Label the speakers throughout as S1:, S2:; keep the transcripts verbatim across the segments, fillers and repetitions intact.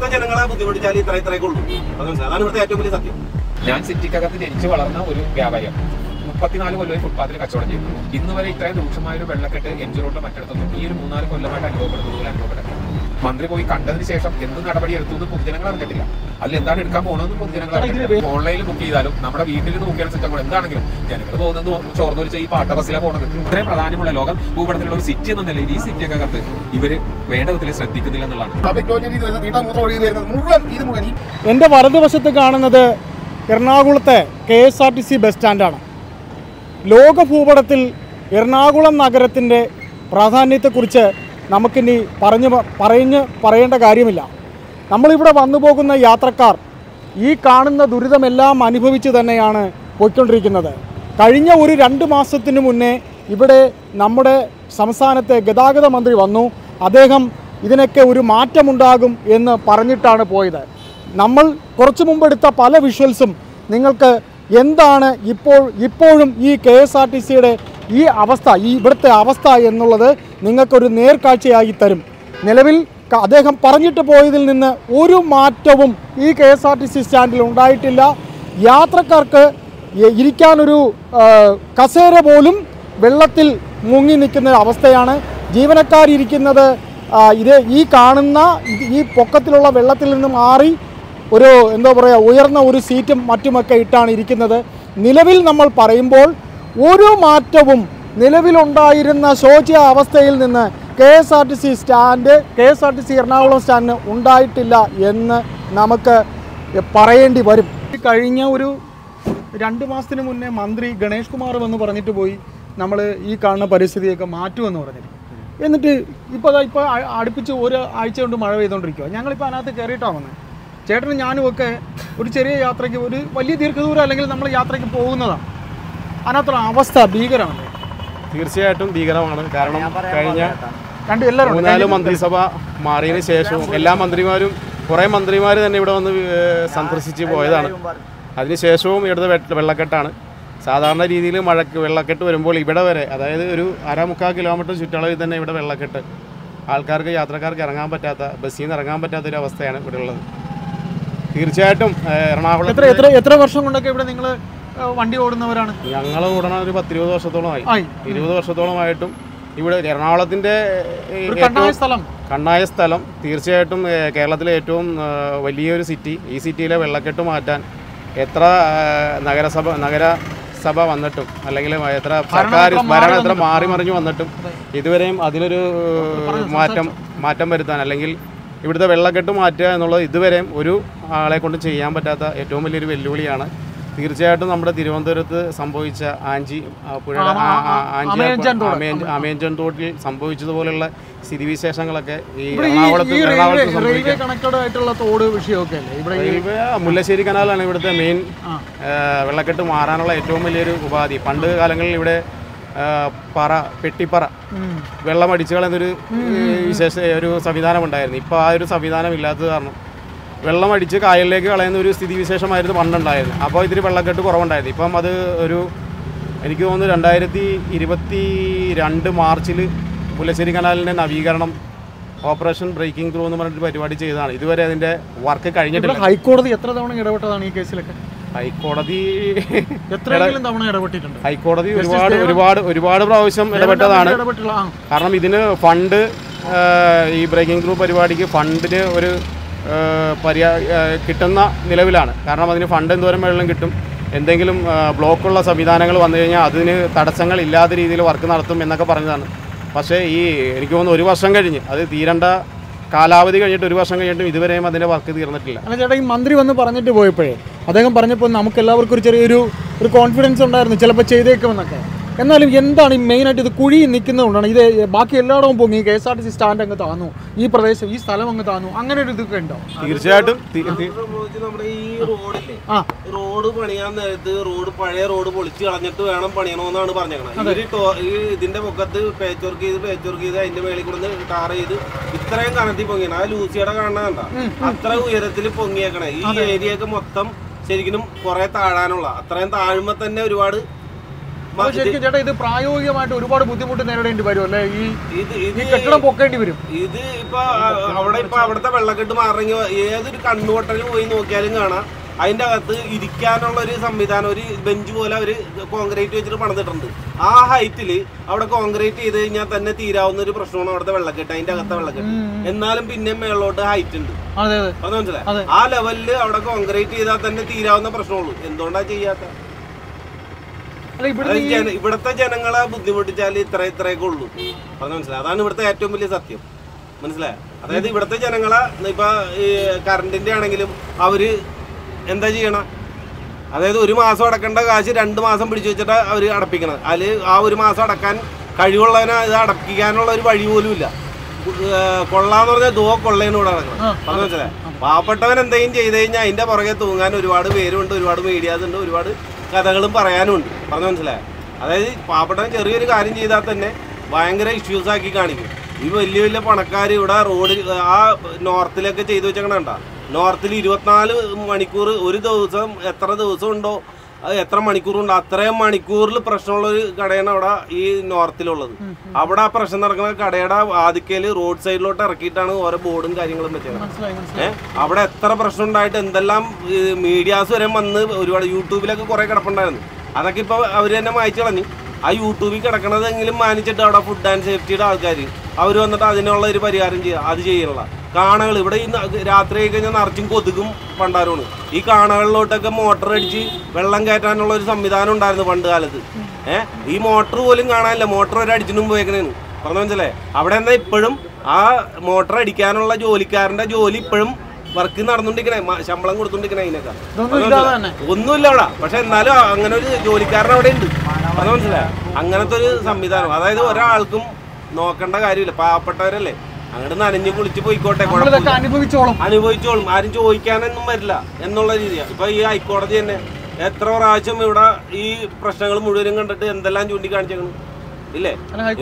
S1: ഇവിടുത്തെ ജനങ്ങളെ ബുദ്ധിമുട്ടിച്ചാൽ ഇത്ര ഇത്രയൊക്കെ ഉള്ളൂ. അതാണ് ഇവിടുത്തെ ഏറ്റവും വലിയ സത്യം.
S2: ഞാൻ സിറ്റിക്കകത്ത് ജനിച്ചു വളർന്ന ഒരു വ്യാപാരിയാണ്. മുപ്പത്തിനാല് കൊല്ലമായി ഫുട്പാത്തിൽ കച്ചവടം ചെയ്യുന്നു. ഇന്ന് വരെ ഇത്രയും രൂക്ഷമായ ഒരു വെള്ളക്കെട്ട് എം ജി റോഡിലെ മറ്റിടത്തൊന്നും ഈ ഒരു മൂന്നാല് കൊല്ലമായിട്ട് അനുഭവപ്പെടുന്നത് അനുഭവപ്പെട്ടില്ല. മന്ത്രി പോയി കണ്ടതിന് ശേഷം എന്ത് നടപടി എടുത്തു എന്ന് പൊതുജനങ്ങൾ അറിഞ്ഞിട്ടില്ല. അതിൽ എന്താണ് എടുക്കാൻ പോകുന്നതെന്ന് പൊതുജനങ്ങൾ അറിഞ്ഞിട്ടില്ല. ഓൺലൈനിൽ ബുക്ക് ചെയ്താലും നമ്മുടെ വീട്ടിൽ നിന്ന് ബുക്ക് ചെയ്യുന്ന സിസ്റ്റം കൂടെ എന്താണെങ്കിലും ജനങ്ങൾ പോകുന്നത് ചോർന്നൊലിച്ച് ഈ പാട്ട ബസ്സിലാണ് പോകുന്നത്. ഇത്രയും പ്രധാനമുള്ള ലോകം ഭൂപടത്തിലുള്ള ഒരു സിറ്റി എന്ന നിലയിൽ ഈ സിറ്റിയൊക്കെ ഇവര് വേണ്ട വിധത്തിൽ ശ്രദ്ധിക്കുന്നില്ല എന്നുള്ളതാണ്.
S3: എന്റെ വലതുവശത്ത് കാണുന്നത് എറണാകുളത്തെ K S R T C bus സ്റ്റാൻഡാണ്. ലോക ഭൂപടത്തിൽ എറണാകുളം നഗരത്തിൻ്റെ പ്രാധാന്യത്തെക്കുറിച്ച് നമുക്കിനി പറഞ്ഞു പറഞ്ഞ് പറയേണ്ട കാര്യമില്ല. നമ്മളിവിടെ വന്നു പോകുന്ന യാത്രക്കാർ ഈ കാണുന്ന ദുരിതമെല്ലാം അനുഭവിച്ച് തന്നെയാണ് പോയിക്കൊണ്ടിരിക്കുന്നത്. കഴിഞ്ഞ ഒരു രണ്ട് മാസത്തിന് മുന്നേ ഇവിടെ നമ്മുടെ സംസ്ഥാനത്തെ ഗതാഗത മന്ത്രി വന്നു. അദ്ദേഹം ഇതിനൊക്കെ ഒരു മാറ്റമുണ്ടാകും എന്ന് പറഞ്ഞിട്ടാണ് പോയത്. നമ്മൾ കുറച്ചു മുമ്പെടുത്ത പല വിഷ്വൽസും നിങ്ങൾക്ക് എന്താണ് ഇപ്പോൾ ഇപ്പോഴും ഈ കെ എസ് ആർ ടി സിയുടെ ഈ അവസ്ഥ, ഈ ഇവിടുത്തെ അവസ്ഥ എന്നുള്ളത് നിങ്ങൾക്കൊരു നേർക്കാഴ്ചയായി തരും. നിലവിൽ അദ്ദേഹം പറഞ്ഞിട്ട് പോയതിൽ നിന്ന് ഒരു മാറ്റവും ഈ K S R T C സ്റ്റാൻഡിൽ ഉണ്ടായിട്ടില്ല. യാത്രക്കാർക്ക് ഇരിക്കാനൊരു കസേര പോലും വെള്ളത്തിൽ മുങ്ങി നിൽക്കുന്ന അവസ്ഥയാണ്. ജീവനക്കാരിരിക്കുന്നത് ഇത് ഈ കാണുന്ന ഈ പൊക്കത്തിലുള്ള വെള്ളത്തിൽ നിന്ന് മാറി ഒരു എന്താ പറയുക ഉയർന്ന ഒരു സീറ്റും മറ്റുമൊക്കെ ഇട്ടാണ് ഇരിക്കുന്നത്. നിലവിൽ നമ്മൾ പറയുമ്പോൾ ഒരു മാറ്റവും നിലവിലുണ്ടായിരുന്ന ശോച്യ അവസ്ഥയിൽ നിന്ന് K S R T C stand K S R T C Ernakulam സ്റ്റാൻഡിന് ഉണ്ടായിട്ടില്ല എന്ന് നമുക്ക് പറയേണ്ടി വരും. കഴിഞ്ഞ ഒരു രണ്ട് മാസത്തിന് മുന്നേ മന്ത്രി ഗണേഷ് കുമാർ വന്ന് പറഞ്ഞിട്ട് പോയി നമ്മൾ ഈ കാണുന്ന പരിസ്ഥിതിയൊക്കെ മാറ്റുമെന്ന് പറഞ്ഞിട്ട്. എന്നിട്ട് ഇപ്പോൾ ഇപ്പോൾ അടുപ്പിച്ച് ഒരു ആഴ്ച കൊണ്ട് മഴ പെയ്തുകൊണ്ടിരിക്കുക. ഞങ്ങളിപ്പോൾ അതിനകത്ത് കയറിയിട്ടാണ് വന്നത്. ചേട്ടനും ഞാനും ഒക്കെ ഒരു ചെറിയ യാത്രയ്ക്ക് ഒരു വലിയ ദീർഘദൂരം അല്ലെങ്കിൽ നമ്മൾ യാത്രയ്ക്ക് പോകുന്നതാണ്. അതിനകത്തുള്ള അവസ്ഥ ഭീകരമാണ്.
S4: തീർച്ചയായിട്ടും ഭീകരമാണ്. കാരണം കഴിഞ്ഞ
S3: രണ്ട് എല്ലാവരും
S4: മൂന്നാല് മന്ത്രിസഭ മാറിയതിന് ശേഷവും എല്ലാ മന്ത്രിമാരും കുറേ മന്ത്രിമാർ തന്നെ ഇവിടെ വന്ന് സന്ദർശിച്ച് പോയതാണ്. അതിനുശേഷവും ഇവിടുത്തെ വെള്ളക്കെട്ടാണ്. സാധാരണ രീതിയിൽ മഴക്ക് വെള്ളക്കെട്ട് വരുമ്പോൾ ഇവിടെ വരെ, അതായത് ഒരു അരമുക്കാൽ കിലോമീറ്റർ ചുറ്റളവിൽ തന്നെ ഇവിടെ വെള്ളക്കെട്ട്, ആൾക്കാർക്ക് യാത്രക്കാർക്ക് ഇറങ്ങാൻ പറ്റാത്ത, ബസ്സിൽ നിന്ന് ഇറങ്ങാൻ പറ്റാത്തൊരു അവസ്ഥയാണ് ഇവിടെ ഉള്ളത്. തീർച്ചയായിട്ടും എറണാകുളം
S3: എത്ര എത്ര എത്ര വർഷം കൊണ്ടൊക്കെ ഇവിടെ നിങ്ങൾ വണ്ടി ഓടുന്നവരാണ്?
S4: ഞങ്ങൾ ഓടണ ഒരു പത്തിരുപത് വർഷത്തോളമായി. ഇരുപത് വർഷത്തോളമായിട്ടും ഇവിടെ എറണാകുളത്തിൻ്റെ
S3: സ്ഥലം
S4: കണ്ണായ സ്ഥലം തീർച്ചയായിട്ടും കേരളത്തിലെ ഏറ്റവും വലിയൊരു സിറ്റി. ഈ സിറ്റിയിലെ വെള്ളക്കെട്ട് മാറ്റാൻ എത്ര നഗരസഭ നഗരസഭ വന്നിട്ടും അല്ലെങ്കിൽ എത്ര സർക്കാർ ഭരണം എത്ര മാറി മറിഞ്ഞു വന്നിട്ടും ഇതുവരെയും അതിനൊരു മാറ്റം മാറ്റം വരുത്താൻ അല്ലെങ്കിൽ ഇവിടുത്തെ വെള്ളക്കെട്ട് മാറ്റുക എന്നുള്ളത് ഇതുവരെയും ഒരു ആളെ കൊണ്ട് ചെയ്യാൻ പറ്റാത്ത ഏറ്റവും വലിയൊരു വെല്ലുവിളിയാണ്. തീർച്ചയായിട്ടും നമ്മുടെ തിരുവനന്തപുരത്ത് സംഭവിച്ച ആഞ്ചി പുഴയുടെ അമേഞ്ചൻ തോട്ടിൽ സംഭവിച്ചതുപോലുള്ള സ്ഥിതിവിശേഷങ്ങളൊക്കെ ഈ എറണാകുളത്ത് മുല്ലശ്ശേരി കനാലാണ് ഇവിടുത്തെ മെയിൻ വെള്ളക്കെട്ട് മാറാനുള്ള ഏറ്റവും വലിയൊരു ഉപാധി. പണ്ട് കാലങ്ങളിൽ ഇവിടെ പറ പെട്ടിപ്പറ വെള്ളമടിച്ചു കളയുന്നൊരു വിശേഷ ഒരു സംവിധാനം ഉണ്ടായിരുന്നു. ഇപ്പോൾ ആ ഒരു സംവിധാനം ഇല്ലാത്തത് കാരണം വെള്ളമടിച്ച് കായലിലേക്ക് കളയുന്ന ഒരു സ്ഥിതിവിശേഷമായിരുന്നു പണ്ടുണ്ടായിരുന്നു. അപ്പോൾ ഇതിന് വെള്ളക്കെട്ട് കുറവുണ്ടായിരുന്നു. ഇപ്പം അത് ഒരു എനിക്ക് തോന്നുന്നു രണ്ടായിരത്തി ഇരുപത്തി രണ്ട് മാർച്ചിൽ മുല്ലശ്ശേരി കനാലിൻ്റെ നവീകരണം ഓപ്പറേഷൻ ബ്രേക്കിംഗ് ത്രൂ എന്ന് പറഞ്ഞിട്ട് പരിപാടി ചെയ്തതാണ്. ഇതുവരെ അതിൻ്റെ വർക്ക് കഴിഞ്ഞിട്ടില്ല.
S3: ഹൈക്കോടതി എത്ര തവണ ഇടപെട്ടതാണ് ഈ കേസിലൊക്കെ?
S4: ഹൈക്കോടതി
S3: എത്രയെങ്കിലും തവണ ഇടപെട്ടിട്ടുണ്ട്.
S4: ഹൈക്കോടതി ഒരുപാട് ഒരുപാട് ഒരുപാട് പ്രാവശ്യം ഇടപെട്ടതാണ്. കാരണം ഇതിന് ഫണ്ട് ഈ ബ്രേക്കിംഗ് ത്രൂ പരിപാടിക്ക് ഫണ്ടിന് ഒരു പര്യാ കിട്ടുന്ന നിലവിലാണ്. കാരണം അതിന് ഫണ്ട് എന്തോരം വെള്ളം കിട്ടും, എന്തെങ്കിലും ബ്ലോക്കുള്ള സംവിധാനങ്ങൾ വന്നു കഴിഞ്ഞാൽ അതിന് തടസ്സങ്ങൾ ഇല്ലാത്ത രീതിയിൽ വർക്ക് നടത്തും എന്നൊക്കെ പറഞ്ഞതാണ്. പക്ഷേ ഈ എനിക്ക് തോന്നുന്നു ഒരു വർഷം കഴിഞ്ഞ് അത് തീരേണ്ട കാലാവധി കഴിഞ്ഞിട്ട് ഒരു വർഷം കഴിഞ്ഞിട്ടും ഇതുവരെയും അതിൻ്റെ വർക്ക് തീർന്നിട്ടില്ല.
S3: അല്ല ചേട്ടാ, ഈ മന്ത്രി വന്ന് പറഞ്ഞിട്ട് പോയപ്പോഴേ അദ്ദേഹം പറഞ്ഞപ്പോൾ നമുക്ക് എല്ലാവർക്കും ഒരു ചെറിയൊരു ഒരു കോൺഫിഡൻസ് ഉണ്ടായിരുന്നു ചിലപ്പോൾ ചെയ്തേക്കുമെന്നൊക്കെ. എന്നാലും എന്താണ് ഈ മെയിനായിട്ട് ഇത് കുഴി നിൽക്കുന്നതുകൊണ്ടാണ് ഇത് ബാക്കി എല്ലായിടവും പൊങ്ങി K S R T C stand അങ്ങ് താന്നു, ഈ പ്രദേശം ഈ സ്ഥലം അങ്ങ് താന്നു, അങ്ങനെ ഒരു ഇതൊക്കെ ഉണ്ടോ?
S4: തീർച്ചയായിട്ടും
S1: നമ്മുടെ ഈ റോഡില്ലേ, റോഡ് പണിയാൻ നേരത്ത് റോഡ് പഴയ റോഡ് പൊളിച്ച് കളഞ്ഞിട്ട് വേണം പണിയണമെന്നാണ് പറഞ്ഞേക്കണത്. ഈ ഇതിന്റെ പൊക്കത്ത് പേച്ച് വർക്ക് ചെയ്ത് പേച്ച് വർക്ക് ചെയ്ത് അതിന്റെ മേളിൽ കൂടെ ടാർ ചെയ്ത് ഇത്രയും കനത്തിൽ പൊങ്ങിയാണ്. ആ ലൂസിയുടെ കാണാണ്ട അത്ര ഉയരത്തിൽ പൊങ്ങിയേക്കണേ. ഈ ഏരിയയൊക്കെ മൊത്തം ശരിക്കും കുറെ താഴാനുള്ള അത്രയും താഴുമ്പോ തന്നെ ഒരുപാട്
S3: ചേട്ടാ ഇത് പ്രായോഗികമായിട്ട് ഒരുപാട് ബുദ്ധിമുട്ട് നേരിടേണ്ടി വരും അല്ലേ? ഈ
S1: ഇത് ഇത്
S3: കെട്ടിടം പൊക്കേണ്ടി വരും.
S1: ഇത് ഇപ്പൊ അവിടെ ഇപ്പൊ അവിടുത്തെ വെള്ളക്കെട്ട് മാറണമെങ്കിൽ ഏതൊരു കണ്ണുവട്ടലിൽ പോയി നോക്കിയാലും കാണാം അതിന്റെ അകത്ത് ഇരിക്കാനുള്ള ഒരു സംവിധാനം, ഒരു ബെഞ്ച് പോലെ അവര് കോൺക്രീറ്റ് വെച്ചിട്ട് പണിതിട്ടുണ്ട്. ആ ഹൈറ്റില് അവിടെ കോൺക്രീറ്റ് ചെയ്ത് കഴിഞ്ഞാൽ തന്നെ തീരാവുന്ന ഒരു പ്രശ്നമാണ് അവിടുത്തെ വെള്ളക്കെട്ട്, അതിന്റെ അകത്തെ വെള്ളക്കെട്ട്. എന്നാലും പിന്നെ മേളോട്ട് ഹൈറ്റ് ഉണ്ട്, അത് മനസ്സിലായി. ആ ലെവലില് അവിടെ കോൺക്രീറ്റ് ചെയ്താൽ തന്നെ തീരാവുന്ന പ്രശ്നമുള്ളൂ. എന്തുകൊണ്ടാ ചെയ്യാത്ത? ഇവിടുത്തെ ജനങ്ങളെ ബുദ്ധിമുട്ടിച്ചാൽ ഇത്ര ഇത്രയൊക്കെ ഉള്ളൂ, അത് മനസ്സിലായി. അതാണ് ഇവിടുത്തെ ഏറ്റവും വലിയ സത്യം, മനസ്സിലായ? അതായത് ഇവിടുത്തെ ജനങ്ങളെ ഇപ്പൊ ഈ കറണ്ടിന്റെ ആണെങ്കിലും അവര് എന്താ ചെയ്യണം? അതായത് ഒരു മാസം അടക്കേണ്ട കാശ് രണ്ട് മാസം പിടിച്ചു വെച്ചിട്ട് അവർ അടപ്പിക്കണം. അതിൽ ആ ഒരു മാസം അടക്കാൻ കഴിവുള്ളവനെ ഇത് അടപ്പിക്കാനുള്ള ഒരു വഴി പോലും ഇല്ല. കൊള്ളാന്ന് പറഞ്ഞാൽ ദോ കൊള്ളേന്ന് കൂടെ നടക്കണം, അത് മനസ്സിലായി. പാവപ്പെട്ടവൻ എന്തെങ്കിലും ചെയ്ത് കഴിഞ്ഞാൽ അതിന്റെ പുറകെ തൂങ്ങാൻ ഒരുപാട് പേരുണ്ട്, ഒരുപാട് മീഡിയാസ് ഉണ്ട്, ഒരുപാട് കഥകളും പറയാനും ഉണ്ട്, പറഞ്ഞു മനസ്സിലായി. അതായത് പാവപ്പെട്ടവൻ ചെറിയൊരു കാര്യം ചെയ്താൽ തന്നെ ഭയങ്കര ഇഷ്യൂസ് ആക്കി കാണിക്കും. ഈ വലിയ വലിയ പണക്കാർ ഇവിടെ റോഡ് ആ നോർത്തിലൊക്കെ ചെയ്തു വെച്ചേക്കണ നോർത്തിൽ ഇരുപത്തിനാല് മണിക്കൂർ ഒരു ദിവസം എത്ര ദിവസം ഉണ്ടോ അത് എത്ര മണിക്കൂറുണ്ടോ അത്രയും മണിക്കൂറിൽ പ്രശ്നമുള്ളൊരു കടയാണ് അവിടെ ഈ നോർത്തിലുള്ളത്. അവിടെ ആ പ്രശ്നം നടക്കുന്ന കടയുടെ ആദിക്കല് റോഡ് സൈഡിലോട്ട് ഇറക്കിയിട്ടാണ് ഓരോ ബോർഡും കാര്യങ്ങളും വെച്ചത്. ഏഹ് അവിടെ എത്ര പ്രശ്നം ഉണ്ടായിട്ട് എന്തെല്ലാം മീഡിയാസ് വരെ വന്ന് ഒരുപാട് യൂട്യൂബിലൊക്കെ കുറെ കിടപ്പുണ്ടായിരുന്നു. അതൊക്കെ ഇപ്പൊ അവര് തന്നെ മായച്ചു കളഞ്ഞു. ആ യൂട്യൂബിൽ കിടക്കണതെങ്കിലും മാനിച്ചിട്ട് അവിടെ ഫുഡ് ആൻഡ് സേഫ്റ്റിയുടെ ആൾക്കാർ അവർ വന്നിട്ട് അതിനുള്ള ഒരു പരിഹാരം ചെയ്യുക, അത് ചെയ്യാനുള്ള കാണകൾ ഇവിടെ ഈ രാത്രി ആയി കഴിഞ്ഞാൽ നിറച്ചും കൊതുകും പണ്ടാരമാണ്. ഈ കാണകളിലോട്ടൊക്കെ മോട്ടർ അടിച്ച് വെള്ളം കയറ്റാനുള്ള ഒരു സംവിധാനം ഉണ്ടായിരുന്നു പണ്ട് കാലത്ത്. ഏഹ് ഈ മോട്ടർ പോലും കാണാനില്ല, മോട്ടർ വരെ അടിച്ചിട്ടും പോയേക്കണേന്ന് പറഞ്ഞു മനസ്സിലേ. അവിടെ എന്താ ഇപ്പോഴും ആ മോട്ടർ അടിക്കാനുള്ള ജോലിക്കാരന്റെ ജോലി ഇപ്പോഴും വർക്ക് നടന്നുകൊണ്ടിരിക്കണേ, ശമ്പളം കൊടുത്തോണ്ടിരിക്കണേ. അതിനൊക്കെ ഒന്നുമില്ല അവിടെ, പക്ഷെ എന്നാലും അങ്ങനെ ഒരു ജോലിക്കാരൻ അവിടെ ഉണ്ട്, അത് മനസ്സിലായ. അങ്ങനത്തെ ഒരു സംവിധാനം, അതായത് ഒരാൾക്കും നോക്കേണ്ട കാര്യമില്ല. പാവപ്പെട്ടവരല്ലേ, അങ്ങോട്ട് നനഞ്ഞ് കുളിച്ച് പോയിക്കോട്ടെ, അനുഭവിച്ചോളും അനുഭവിച്ചോളും ആരും ചോദിക്കാനൊന്നും വരില്ല എന്നുള്ള രീതിയാണ്. ഇപ്പൊ ഈ ഹൈക്കോടതി തന്നെ എത്ര പ്രാവശ്യം ഇവിടെ ഈ പ്രശ്നങ്ങൾ മുഴുവനും കണ്ടിട്ട് എന്തെല്ലാം ചൂണ്ടിക്കാണിച്ചേക്കണം ഇല്ലേ?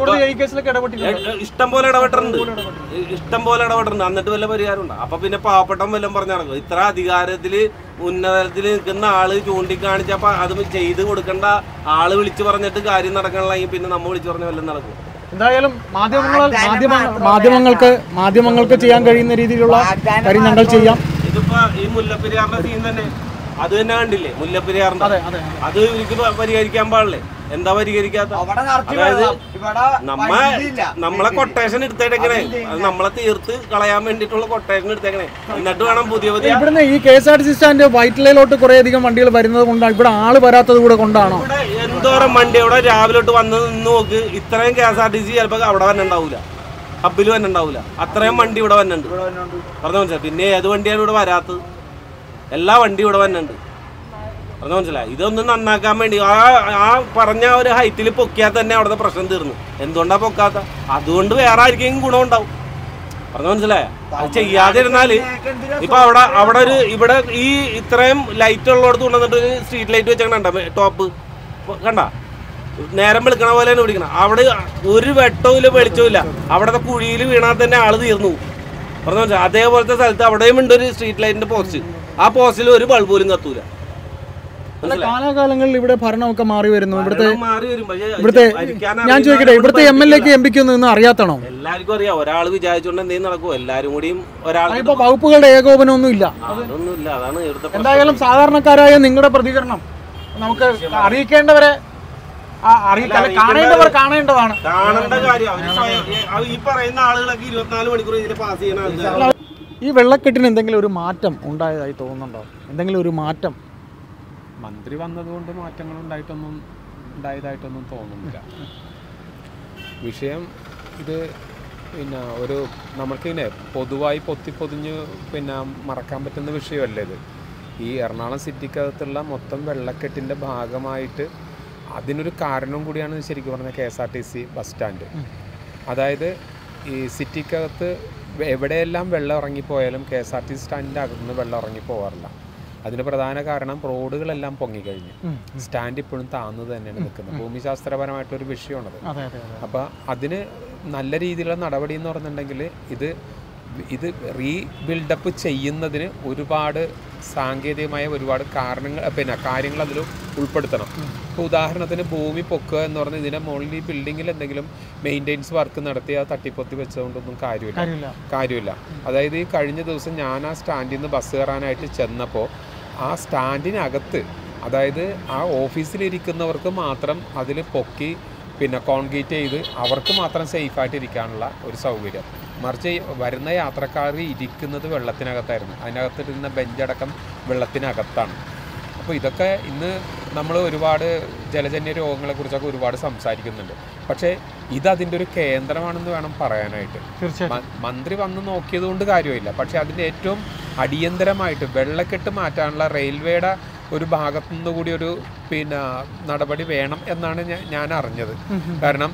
S1: ഇഷ്ടം പോലെ ഇടപെട്ടിട്ടുണ്ട്, ഇഷ്ടം പോലെ ഇടപെട്ടിട്ടുണ്ട്. എന്നിട്ട് വല്ല പരിഹാരം ഉണ്ടോ? അപ്പൊ പിന്നെ പാവപ്പെട്ടം വല്ലതും പറഞ്ഞു നടക്കും. ഇത്ര അധികാരത്തില് ഉന്നതത്തിൽ നിൽക്കുന്ന ആള് ചൂണ്ടിക്കാണിച്ചപ്പോ അത് ചെയ്ത് കൊടുക്കേണ്ട ആള് വിളിച്ചു പറഞ്ഞിട്ട് കാര്യം നടക്കണമെങ്കിൽ പിന്നെ നമ്മ വിളിച്ചു പറഞ്ഞ വല്ലതും നടക്കും.
S3: എന്തായാലും മാധ്യമങ്ങൾ മാധ്യമങ്ങൾക്ക് മാധ്യമങ്ങൾക്ക് ചെയ്യാൻ കഴിയുന്ന രീതിയിലുള്ള കാര്യം ഞങ്ങൾ ചെയ്യാം.
S1: ഇതിപ്പോ ഈ മുല്ലപ്പെരിയാറിന്റെ സീൻ തന്നെ അത് തന്നെ കണ്ടില്ലേ, മുല്ലപ്പെരിയാറിന്റെ അത് എനിക്ക് പരിഹരിക്കാൻ പാടില്ലേ? എന്താ പരിഹരിക്കാത്ത? അതായത് നമ്മ നമ്മളെ കൊട്ടേഷൻ എടുത്തേക്കണേ, അത് നമ്മളെ തീർത്ത് കളയാൻ വേണ്ടിട്ടുള്ള കൊട്ടേഷൻ എടുത്തേക്കണേ. എന്നിട്ട് വേണം പുതിയ പുതിയ
S3: ഇവിടുന്ന് ഈ K S R T C stand white ലൈനിലോട്ട് കുറെ അധികം വണ്ടികൾ വരുന്നത് കൊണ്ടാണ് ഇവിടെ ആള് വരാത്തത് കൂടെ കൊണ്ടാണോ?
S1: ഇവിടെ എന്തോരം വണ്ടി ഇവിടെ രാവിലോട്ട് വന്ന് നിന്ന് നോക്ക്. ഇത്രയും K S R T C ചിലപ്പോൾ അവിടെ തന്നെ ഉണ്ടാവില്ല, ഹബിൽ തന്നെ ഉണ്ടാവില്ല. അത്രയും വണ്ടി ഇവിടെ വന്നുണ്ട്, പറഞ്ഞു മനസ്സിലായി. പിന്നെ ഏത് വണ്ടിയാണ് ഇവിടെ വരാത്തത്? എല്ലാ വണ്ടിയും ഇവിടെ വന്നുണ്ട്, പറഞ്ഞു മനസ്സിലായി. ഇതൊന്നും നന്നാക്കാൻ വേണ്ടി ആ ആ പറഞ്ഞ ഒരു ഹൈറ്റിൽ പൊക്കിയാൽ തന്നെ അവിടുത്തെ പ്രശ്നം തീർന്നു. എന്തുകൊണ്ടാ പൊക്കാത്ത? അതുകൊണ്ട് വേറെ ആർക്കെങ്കിലും ഗുണമുണ്ടാവും, പറഞ്ഞു മനസ്സിലായ. അത് ചെയ്യാതിരുന്നാല് ഇപ്പൊ അവിടെ അവിടെ ഒരു ഇവിടെ ഈ ഇത്രയും ലൈറ്റ് ഉള്ളിടത്ത് കൊണ്ടുവന്നിട്ട് ഒരു സ്ട്രീറ്റ് ലൈറ്റ് വെച്ചേക്കണ്ട ടോപ്പ് കണ്ട, നേരം വെളുക്കണ പോലെയാണ് പിടിക്കണം. അവിടെ ഒരു വെട്ടവും ഇല്ല, വെളിച്ചവും ഇല്ല. അവിടുത്തെ കുഴിയിൽ വീണാൽ തന്നെ ആള് തീർന്നു, പറഞ്ഞു മനസ്സിലായി. അതേപോലത്തെ സ്ഥലത്ത് അവിടെയും ഉണ്ട് ഒരു സ്ട്രീറ്റ് ലൈറ്റിന്റെ പോസ്റ്റ്. ആ പോസ്റ്റിൽ ഒരു ബൾബ് പോലും കത്തൂല.
S3: കാലാകാലങ്ങളിൽ ഇവിടെ ഭരണമൊക്കെ മാറി വരുന്നു. ഇവിടുത്തെ
S1: മാറി വരും.
S3: ഇവിടുത്തെ ഞാൻ ചോദിക്കട്ടെ, ഇവിടുത്തെ എം എൽ എക്ക് എം പിക്ക് ഒന്നും അറിയാത്തണോ?
S1: എല്ലാവർക്കും അറിയാം. ഒരാൾ വിചാരിച്ചോണ്ട് എന്തെങ്കിലും നടക്കും, എല്ലാരും കൂടിയും ഒരാൾ.
S3: ഇപ്പൊ വകുപ്പുകളുടെ ഏകോപനം ഒന്നും ഇല്ല,
S1: അതൊന്നും ഇല്ല. അതാണ് ഇവിടുത്തെ.
S3: എന്തായാലും സാധാരണക്കാരായ നിങ്ങളുടെ പ്രതികരണം നമുക്ക് അറിയിക്കേണ്ടവരെ കാണേണ്ടവർ കാണേണ്ടതാണ്.
S1: കാണേണ്ട കാര്യം ഈ പറയുന്ന ആളുകളൊക്കെ ഇരുപത്തിനാല് മണിക്കൂർ ഇതിൽ പാസ് ചെയ്യുന്ന ആൾക്കാർ.
S3: ഈ വെള്ളക്കെട്ടിന് എന്തെങ്കിലും ഒരു മാറ്റം ഉണ്ടായതായി തോന്നുന്നുണ്ടോ? എന്തെങ്കിലും ഒരു മാറ്റം
S2: മന്ത്രി വന്നതുകൊണ്ട് മാറ്റങ്ങൾ ഉണ്ടായിട്ടൊന്നും ഉണ്ടായതായിട്ടൊന്നും തോന്നുന്നില്ല. വിഷയം ഇത് പിന്നെ ഒരു നമുക്കിങ്ങനെ പൊതുവായി പൊത്തിപ്പൊതിഞ്ഞ് പിന്നെ മറക്കാൻ പറ്റുന്ന വിഷയമല്ല ഇത്. ഈ എറണാകുളം സിറ്റിക്കകത്തുള്ള മൊത്തം വെള്ളക്കെട്ടിൻ്റെ ഭാഗമായിട്ട് അതിനൊരു കാരണം കൂടിയാണ് ശരിക്കും പറഞ്ഞാൽ K S R T C bus stand. അതായത് ഈ സിറ്റിക്കകത്ത് എവിടെയെല്ലാം വെള്ളം ഇറങ്ങിപ്പോയാലും K S R T C സ്റ്റാൻഡിൻ്റെ അകത്തുനിന്ന് വെള്ളം ഇറങ്ങി പോകാറില്ല. അതിന് പ്രധാന കാരണം റോഡുകളെല്ലാം പൊങ്ങിക്കഴിഞ്ഞു, സ്റ്റാൻഡ് ഇപ്പോഴും താന്നു തന്നെയാണ് നിൽക്കുന്നത്. ഭൂമിശാസ്ത്രപരമായിട്ടൊരു വിഷയമാണത്. അപ്പോൾ അതിന് നല്ല രീതിയിലുള്ള നടപടി എന്ന് പറഞ്ഞിട്ടുണ്ടെങ്കിൽ ഇത് ഇത് റീബിൽഡപ്പ് ചെയ്യുന്നതിന് ഒരുപാട് സാങ്കേതികമായ ഒരുപാട് കാരണങ്ങൾ പിന്നെ കാര്യങ്ങൾ അതിൽ ഉൾപ്പെടുത്തണം. ഇപ്പോൾ ഉദാഹരണത്തിന് ഭൂമി പൊക്കുക എന്ന് പറഞ്ഞാൽ ഇതിൻ്റെ മുകളിൽ ഈ ബിൽഡിങ്ങിൽ എന്തെങ്കിലും മെയിൻ്റെനൻസ് വർക്ക് നടത്തി ആ തട്ടിപ്പൊത്തി വെച്ചുകൊണ്ടൊന്നും കാര്യമില്ല കാര്യമില്ല അതായത് ഈ കഴിഞ്ഞ ദിവസം ഞാൻ ആ സ്റ്റാൻഡിൽ നിന്ന് ബസ് കയറാനായിട്ട് ചെന്നപ്പോൾ ആ സ്റ്റാൻഡിനകത്ത് അതായത് ആ ഓഫീസിലിരിക്കുന്നവർക്ക് മാത്രം അതിൽ പൊക്കി പിന്നെ കോൺക്രീറ്റ് ചെയ്ത് അവർക്ക് മാത്രം സേഫായിട്ട് ഇരിക്കാനുള്ള ഒരു സൗകര്യം. മറിച്ച് വരുന്ന യാത്രക്കാർ ഇരിക്കുന്നത് വെള്ളത്തിനകത്തായിരുന്നു. അതിനകത്തിരുന്ന ബെഞ്ചടക്കം വെള്ളത്തിനകത്താണ്. അപ്പോൾ ഇതൊക്കെ ഇന്ന് നമ്മൾ ഒരുപാട് ജലജന്യ രോഗങ്ങളെക്കുറിച്ചൊക്കെ ഒരുപാട് സംസാരിക്കുന്നുണ്ട്. പക്ഷേ ഇതതിൻ്റെ ഒരു കേന്ദ്രമാണെന്ന് വേണം പറയാനായിട്ട്. മന്ത്രി വന്ന് നോക്കിയത് കൊണ്ട് കാര്യമില്ല. പക്ഷേ അതിൻ്റെ ഏറ്റവും അടിയന്തരമായിട്ട് വെള്ളക്കെട്ട് മാറ്റാനുള്ള റെയിൽവേയുടെ ഒരു ഭാഗത്തു നിന്ന് കൂടി ഒരു പിന്നെ നടപടി വേണം എന്നാണ് ഞാൻ അറിഞ്ഞത്. കാരണം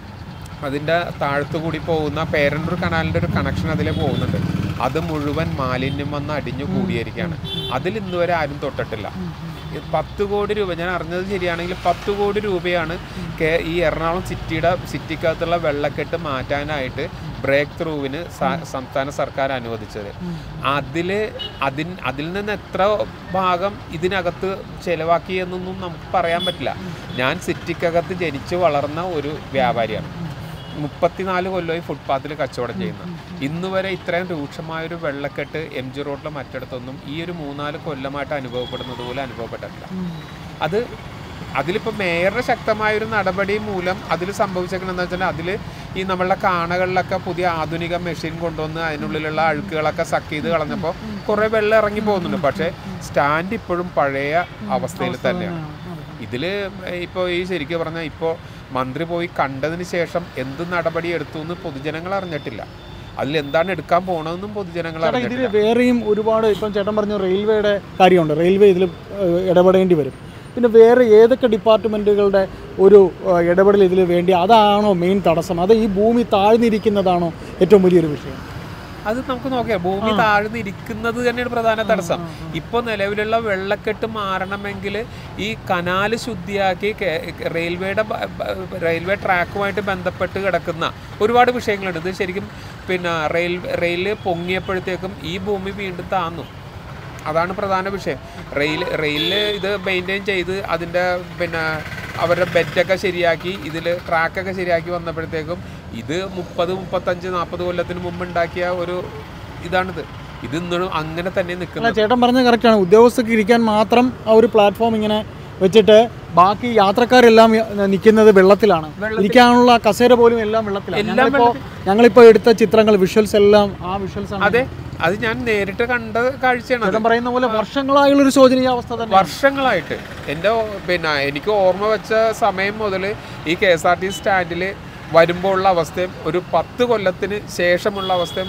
S2: അതിൻ്റെ താഴത്തു കൂടി പോകുന്ന പേരണ്ടൂർ കനാലിൻ്റെ ഒരു കണക്ഷൻ അതിൽ പോകുന്നുണ്ട്. അത് മുഴുവൻ മാലിന്യം വന്ന് അടിഞ്ഞു കൂടിയിരിക്കുകയാണ്. അതിൽ ഇന്ന് വരെ ആരും തൊട്ടിട്ടില്ല. പത്ത് കോടി രൂപ ഞാൻ അറിഞ്ഞത് ശരിയാണെങ്കിൽ പത്ത് കോടി രൂപയാണ് ഈ എറണാകുളം സിറ്റിയുടെ സിറ്റിക്കകത്തുള്ള വെള്ളക്കെട്ട് മാറ്റാനായിട്ട് ബ്രേക്ക് ത്രൂവിന് സംസ്ഥാന സർക്കാർ അനുവദിച്ചത്. അതിൽ അതിൻ അതിൽ നിന്ന് എത്ര ഭാഗം ഇതിനകത്ത് ചിലവാക്കി എന്നൊന്നും നമുക്ക് പറയാൻ പറ്റില്ല. ഞാൻ സിറ്റിക്കകത്ത് ജനിച്ച് വളർന്ന ഒരു വ്യാപാരിയാണ്. മുപ്പത്തിനാല് കൊല്ലമായി ഫുട്പാത്തിൽ കച്ചവടം ചെയ്യുന്നത്. ഇന്ന് വരെ ഇത്രയും രൂക്ഷമായൊരു വെള്ളക്കെട്ട് എം ജി റോഡിലെ മറ്റിടത്തൊന്നും ഈ ഒരു മൂന്നാല് കൊല്ലമായിട്ട് അനുഭവപ്പെടുന്നത് പോലെ അനുഭവപ്പെട്ടിട്ടില്ല. അത് അതിലിപ്പോൾ മേയറുടെ ശക്തമായൊരു നടപടി മൂലം അതിൽ സംഭവിച്ചേക്കണമെന്ന് വെച്ചാൽ അതിൽ ഈ നമ്മളുടെ കാണകളിലൊക്കെ പുതിയ ആധുനിക മെഷീൻ കൊണ്ടുവന്ന് അതിനുള്ളിലുള്ള അഴുക്കുകളൊക്കെ സക്ക് ചെയ്ത് കളഞ്ഞപ്പോൾ കുറേ വെള്ളം ഇറങ്ങി പോകുന്നുണ്ട്. പക്ഷേ സ്റ്റാൻഡ് ഇപ്പോഴും പഴയ അവസ്ഥയിൽ തന്നെയാണ്. ഇതിൽ ഇപ്പോൾ ഈ ശരിക്കും പറഞ്ഞാൽ ഇപ്പോൾ മന്ത്രി പോയി കണ്ടതിന് ശേഷം എന്ത് നടപടി എടുത്തു എന്ന് പൊതുജനങ്ങൾ അറിഞ്ഞിട്ടില്ല. അതിൽ എന്താണ് എടുക്കാൻ പോകണമെന്നും പൊതുജനങ്ങൾ അറിഞ്ഞിട്ടില്ല.
S3: വേറെയും ഒരുപാട് ഇപ്പം ചേട്ടൻ പറഞ്ഞു റെയിൽവേയുടെ കാര്യമുണ്ട്. റെയിൽവേ ഇതിൽ ഇടപെടേണ്ടി വരും. പിന്നെ വേറെ ഏതൊക്കെ ഡിപ്പാർട്ട്മെൻറ്റുകളുടെ ഒരു ഇടപെടൽ ഇതിൽ വേണ്ടി അതാണോ മെയിൻ തടസ്സം? അത് ഈ ഭൂമി താഴ്ന്നിരിക്കുന്നതാണോ ഏറ്റവും വലിയൊരു വിഷയം?
S2: അത് നമുക്ക് നോക്കിയാൽ ഭൂമി താഴ്ന്നിരിക്കുന്നത് തന്നെയാണ് പ്രധാന തടസ്സം. ഇപ്പോൾ നിലവിലുള്ള വെള്ളക്കെട്ട് മാറണമെങ്കിൽ ഈ കനാല് ശുദ്ധിയാക്കി റെയിൽവേയുടെ റെയിൽവേ ട്രാക്കുമായിട്ട് ബന്ധപ്പെട്ട് കിടക്കുന്ന ഒരുപാട് വിഷയങ്ങളുണ്ട്. ഇത് ശരിക്കും പിന്നെ റെയിൽ റെയിൽ പൊങ്ങിയപ്പോഴത്തേക്കും ഈ ഭൂമി വീണ്ടും താന്നു. അതാണ് പ്രധാന വിഷയം. റെയിൽ റെയിലിൽ ഇത് മെയിൻറ്റെയിൻ ചെയ്ത് അതിൻ്റെ പിന്നെ അവരുടെ ബെഡൊക്കെ ശരിയാക്കി ഇതിൽ ട്രാക്കൊക്കെ ശരിയാക്കി വന്നപ്പോഴത്തേക്കും ഇത് മുപ്പത് മുപ്പത്തഞ്ച് നാൽപ്പത് കൊല്ലത്തിന് മുമ്പ് ഉണ്ടാക്കിയ ഒരു ഇതാണിത്. ഇത് ഇന്നും അങ്ങനെ തന്നെ നിൽക്കുന്നത്.
S3: ചേട്ടൻ പറഞ്ഞത് കറക്റ്റാണ്. ഉദ്യോഗസ്ഥർക്ക് ഇരിക്കാൻ മാത്രം ആ ഒരു പ്ലാറ്റ്ഫോം ഇങ്ങനെ വെച്ചിട്ട് ബാക്കി യാത്രക്കാരെല്ലാം നിൽക്കുന്നത് വെള്ളത്തിലാണ്. ഇരിക്കാനുള്ള കസേര പോലും എല്ലാം വെള്ളത്തിലാണ്. ഞങ്ങളിപ്പോൾ എടുത്ത ചിത്രങ്ങൾ വിഷ്വൽസ് എല്ലാം ആ വിഷ്വൽസ് ആണ്.
S2: അതെ, അത് ഞാൻ നേരിട്ട് കണ്ട കാഴ്ചയാണ്.
S3: പറയുന്ന പോലെ വർഷങ്ങളായുള്ളൊരു ശോചനീയാവസ്ഥ തന്നെ.
S2: വർഷങ്ങളായിട്ട് എൻ്റെ പിന്നെ എനിക്ക് ഓർമ്മ വെച്ച സമയം മുതൽ ഈ കെ എസ് ആർ ടി സ്റ്റാൻഡിൽ വരുമ്പോൾ ഉള്ള അവസ്ഥയും ഒരു പത്ത് കൊല്ലത്തിന് ശേഷമുള്ള അവസ്ഥയും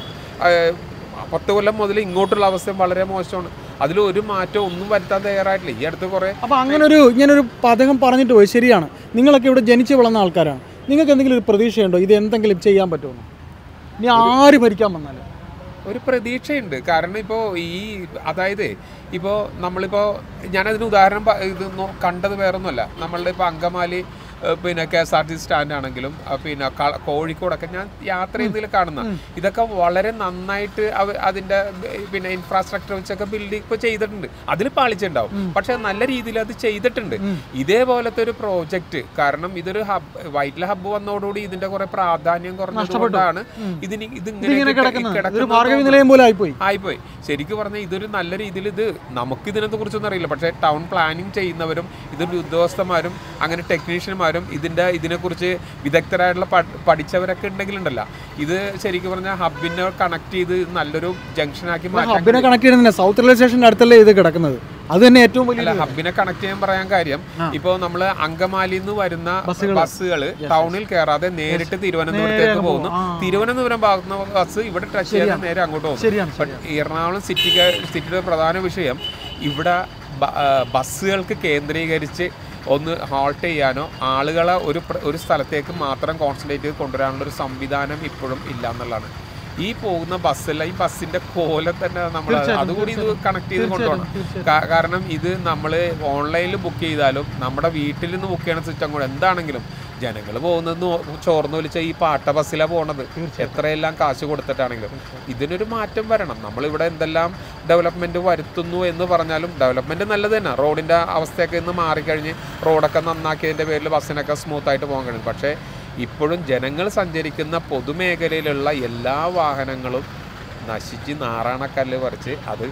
S2: പത്ത് കൊല്ലം മുതൽ ഇങ്ങോട്ടുള്ള അവസ്ഥയും വളരെ മോശമാണ്. അതിൽ ഒരു മാറ്റം ഒന്നും വരുത്താൻ തയ്യാറായിട്ടില്ല. ഈ അടുത്ത് കുറേ
S3: അപ്പോൾ അങ്ങനെ ഒരു ഇങ്ങനൊരു പദകം പറഞ്ഞിട്ട് പോയി. ശരിയാണ്, നിങ്ങളൊക്കെ ഇവിടെ ജനിച്ച് വളർന്ന ആൾക്കാരാണ്. നിങ്ങൾക്ക് എന്തെങ്കിലും ഒരു പ്രതീക്ഷയുണ്ടോ ഇത് എന്തെങ്കിലും ചെയ്യാൻ പറ്റുമോ? ഇനി ആര് ഭരിക്കാൻ വന്നാലും
S2: ഒരു പ്രതീക്ഷയുണ്ട്. കാരണം ഇപ്പോൾ ഈ അതായത് ഇപ്പോൾ നമ്മളിപ്പോൾ ഞാനതിന് ഉദാഹരണം ഇത് കണ്ടത് വേറൊന്നുമല്ല. നമ്മളുടെ ഇപ്പോൾ അങ്കമാലി പിന്നെ K S R T stand ആണെങ്കിലും പിന്നെ കോഴിക്കോടൊക്കെ ഞാൻ യാത്ര ചെയ്യുന്നതിൽ കാണുന്ന ഇതൊക്കെ വളരെ നന്നായിട്ട് അവ അതിൻ്റെ പിന്നെ ഇൻഫ്രാസ്ട്രക്ചർ വെച്ചൊക്കെ ബിൽഡിംഗ് ഇപ്പോൾ ചെയ്തിട്ടുണ്ട്. അതിൽ പാളിച്ചുണ്ടാവും, പക്ഷെ നല്ല രീതിയിൽ അത് ചെയ്തിട്ടുണ്ട്. ഇതേപോലത്തെ ഒരു പ്രോജക്റ്റ് കാരണം ഇതൊരു ഹബ് വൈറ്റില ഹബ്ബ് വന്നതോടുകൂടി ഇതിന്റെ കുറെ പ്രാധാന്യം കുറഞ്ഞതുകൊണ്ടാണ് ഇതിന് ഇതിങ്ങനെ ആയിപ്പോയി. ശരിക്കും പറഞ്ഞാൽ ഇതൊരു നല്ല രീതിയിൽ ഇത് നമുക്ക് ഇതിനെ കുറിച്ചൊന്നും അറിയില്ല. പക്ഷേ ടൗൺ പ്ലാനിങ് ചെയ്യുന്നവരും ഇതിന്റെ ഉദ്യോഗസ്ഥന്മാരും അങ്ങനെ ടെക്നീഷ്യന്മാരും ഇതിന്റെ ഇതിനെക്കുറിച്ച് വിദഗ്ധരായിട്ടുള്ള പഠിച്ചവരൊക്കെ ഉണ്ടെങ്കിലുണ്ടല്ലോ ഇത് ശരിക്കും പറഞ്ഞാൽ ഹബിനെ കണക്ട് ചെയ്ത് നല്ലൊരു ജംഗ്ഷനാക്കി
S3: ഹബിനെ കണക്ട് ചെയ്യുന്ന സൗത്ത് റെയിൽവേ സ്റ്റേഷന്റെ അടുത്തല്ലേ ഇത് കിടക്കുന്നത്? അത് തന്നെ ഏറ്റവും വലിയ
S2: ഹബിനെ കണക്ട് ചെയ്യാൻ പറയാൻ കാര്യം ഇപ്പോൾ നമ്മള് അങ്കമാലിയിൽ നിന്ന് വരുന്ന ബസ്സുകൾ ടൗണിൽ കയറാതെ നേരിട്ട് തിരുവനന്തപുരത്തേക്ക് പോകുന്നു. തിരുവനന്തപുരം ഭാഗത്തുന്ന ബസ് ഇവിടെ ടച്ച് ചെയ്യാതെ നേരെ അങ്ങോട്ട് പോകും. എറണാകുളം സിറ്റി സിറ്റിയുടെ പ്രധാന വിഷയം ഇവിടെ ബസ്സുകൾക്ക് കേന്ദ്രീകരിച്ച് ഒന്ന് ഹോൾട്ട് ചെയ്യാനോ ആളുകളെ ഒരു ഒരു സ്ഥലത്തേക്ക് മാത്രം കോൺസെൻട്രേറ്റ് ചെയ്ത് കൊണ്ടുവരാനുള്ള ഒരു സംവിധാനം ഇപ്പോഴും ഇല്ല എന്നുള്ളതാണ്. ഈ പോകുന്ന ബസ്സല്ല ഈ ബസ്സിന്റെ കോലം തന്നെ നമ്മൾ അതുകൂടി ഇത് കണക്ട് ചെയ്ത് കൊണ്ടുപോകണം. കാരണം ഇത് നമ്മൾ ഓൺലൈനിൽ ബുക്ക് ചെയ്താലും നമ്മുടെ വീട്ടിൽ നിന്ന് ബുക്ക് ചെയ്യണ സിസ്റ്റം കൂടെ എന്താണെങ്കിലും ജനങ്ങൾ പോകുന്നത് ചോർന്ന് വലിച്ച ഈ പാട്ട ബസ്സിലാണ് പോണത്. എത്രയെല്ലാം കാശ് കൊടുത്തിട്ടാണെങ്കിലും ഇതിനൊരു മാറ്റം വരണം. നമ്മളിവിടെ എന്തെല്ലാം ഡെവലപ്മെൻറ്റ് വരുത്തുന്നു എന്ന് പറഞ്ഞാലും ഡെവലപ്മെൻറ്റ് നല്ലത് തന്നെ. റോഡിൻ്റെ അവസ്ഥയൊക്കെ ഇന്ന് മാറിക്കഴിഞ്ഞ് റോഡൊക്കെ നന്നാക്കിയതിൻ്റെ പേരിൽ ബസ്സിനൊക്കെ സ്മൂത്തായിട്ട് പോകാൻ കഴിയും. പക്ഷേ ഇപ്പോഴും ജനങ്ങൾ സഞ്ചരിക്കുന്ന പൊതുമേഖലയിലുള്ള എല്ലാ വാഹനങ്ങളും നശിച്ച് നാറാണക്കല്ല് പറിച്ച് അത്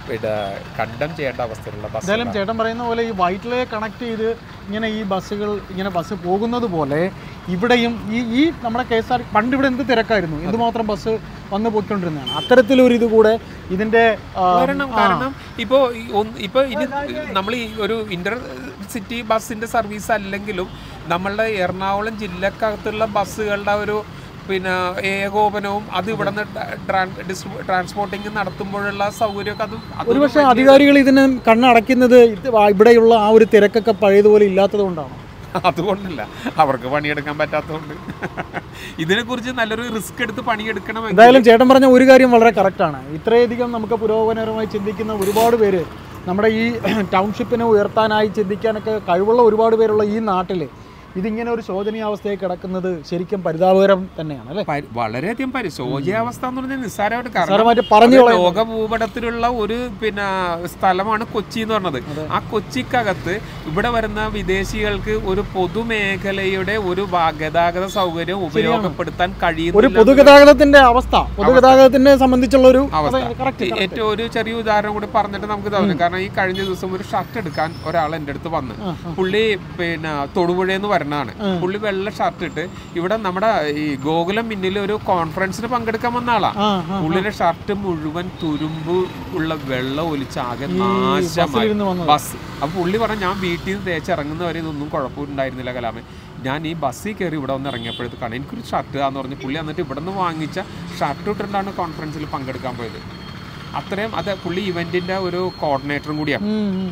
S2: കണ്ടം ചെയ്യേണ്ട അവസ്ഥയിലുള്ള ബസ്.
S3: എന്തായാലും ചേട്ടൻ പറയുന്ന പോലെ ഈ വൈറ്റിലെ കണക്ട് ചെയ്ത് ഇങ്ങനെ ഈ ബസ്സുകൾ ഇങ്ങനെ ബസ് പോകുന്നത് പോലെ ഇവിടെയും ഈ ഈ നമ്മുടെ കെ എസ് ആർ പണ്ട് ഇവിടെ എന്ത് തിരക്കായിരുന്നു, എന്തുമാത്രം ബസ് വന്ന് പോയിക്കൊണ്ടിരുന്നതാണ്. അത്തരത്തിലൊരു ഇത് കൂടെ ഇതിൻ്റെ
S2: കാരണം കാരണം ഇപ്പോൾ ഇപ്പോൾ ഇനി നമ്മൾ ഈ ഒരു ഇൻ്റർ സിറ്റി ബസ്സിൻ്റെ സർവീസ് അല്ലെങ്കിലും നമ്മളുടെ എറണാകുളം ജില്ലക്കകത്തുള്ള ബസ്സുകളുടെ ഒരു പിന്നെ ഏകോപനവും അത് ഇവിടെ നിന്ന് ട്രാൻസ്പോർട്ടിങ് നടത്തുമ്പോഴുള്ള സൗകര്യമൊക്കെ അത്
S3: ഒരുപക്ഷെ അധികാരികൾ ഇതിന് കണ്ണടയ്ക്കുന്നത് ഇവിടെയുള്ള ആ ഒരു തിരക്കൊക്കെ പഴയതുപോലെ ഇല്ലാത്തത് കൊണ്ടാണ്.
S2: അതുകൊണ്ടല്ല, അവർക്ക് പണിയെടുക്കാൻ പറ്റാത്തതുകൊണ്ട്. ഇതിനെക്കുറിച്ച് നല്ലൊരു റിസ്ക് എടുത്ത് പണിയെടുക്കണം.
S3: എന്തായാലും ചേട്ടൻ പറഞ്ഞ ഒരു കാര്യം വളരെ കറക്റ്റാണ്. ഇത്രയധികം നമുക്ക് പുരോഗമനപരമായി ചിന്തിക്കുന്ന ഒരുപാട് പേര് നമ്മുടെ ഈ ടൗൺഷിപ്പിനെ ഉയർത്താനായി ചിന്തിക്കാനൊക്കെ കഴിവുള്ള ഒരുപാട് പേരുള്ള ഈ നാട്ടിൽ ഇതിങ്ങനെ ഒരു ശോചനീയാവസ്ഥയിൽ കിടക്കുന്നത് ശരിക്കും പരിതാപകരം തന്നെയാണ് അല്ലേ?
S2: വളരെയധികം പരി ശോചനീയാവസ്ഥ എന്ന് പറഞ്ഞാൽ നിസ്സാരമായിട്ട്
S3: പറഞ്ഞു
S2: ലോക ഭൂപടത്തിലുള്ള ഒരു പിന്നെ സ്ഥലമാണ് കൊച്ചി എന്ന് പറഞ്ഞത്. ആ കൊച്ചിക്കകത്ത് ഇവിടെ വരുന്ന വിദേശികൾക്ക് ഒരു പൊതുമേഖലയുടെ ഒരു ഗതാഗത സൗകര്യം ഉപയോഗപ്പെടുത്താൻ കഴിയുന്ന
S3: ഒരു പൊതുഗതാഗതത്തിന്റെ അവസ്ഥ, പൊതുഗതാഗതത്തിനെ സംബന്ധിച്ചുള്ള ഒരു
S2: അവസ്ഥ. ഏറ്റവും ഒരു ചെറിയ ഉദാഹരണം കൂടി പറഞ്ഞിട്ട് നമുക്ക് തോന്നും. കാരണം ഈ കഴിഞ്ഞ ദിവസം ഒരു ഷർട്ട് എടുക്കാൻ ഒരാൾ എൻ്റെ അടുത്ത് വന്ന്, പുള്ളി പിന്നെ തൊടുപുഴയെന്ന് പറഞ്ഞ ാണ് പുള്ളി വെള്ള ഷർട്ട് ഇട്ട് ഇവിടെ നമ്മുടെ ഈ ഗോകുലം മിന്നിൽ ഒരു കോൺഫറൻസിന് പങ്കെടുക്കാൻ വന്ന ആളാ. പുള്ളിയുടെ ഷർട്ട് മുഴുവൻ തുരുമ്പ് ഉള്ള വെള്ളം ഒലിച്ച് ആകെ നാശമായി ബസ്. അപ്പൊ പുള്ളി പറഞ്ഞ ഞാൻ വീട്ടിൽ നിന്ന് തേച്ചിറങ്ങുന്നവരെ ഇതൊന്നും കുഴപ്പമുണ്ടായിരുന്നില്ല കലാമേ, ഞാൻ ഈ ബസ്സിൽ കയറി ഇവിടെ വന്ന് ഇറങ്ങിയപ്പോഴത്തേക്കാണ് എനിക്കൊരു ഷർട്ട് എന്ന് പറഞ്ഞ് പുള്ളി എന്നിട്ട് ഇവിടെ നിന്ന് വാങ്ങിച്ച ഷർട്ട് ഇട്ടിട്ടാണ് കോൺഫറൻസിൽ പങ്കെടുക്കാൻ പോയത്. അത്രയും അത് പുള്ളി ഇവന്റിന്റെ ഒരു കോർഡിനേറ്ററും കൂടിയാണ്.